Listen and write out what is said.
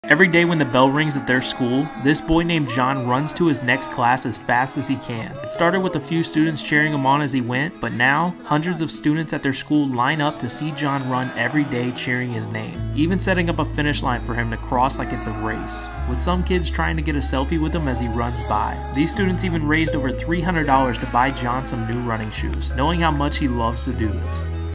Every day when the bell rings at their school, this boy named John runs to his next class as fast as he can. It started with a few students cheering him on as he went, but now hundreds of students at their school line up to see John run every day cheering his name, even setting up a finish line for him to cross like it's a race, with some kids trying to get a selfie with him as he runs by. These students even raised over $300 to buy John some new running shoes, knowing how much he loves to do this.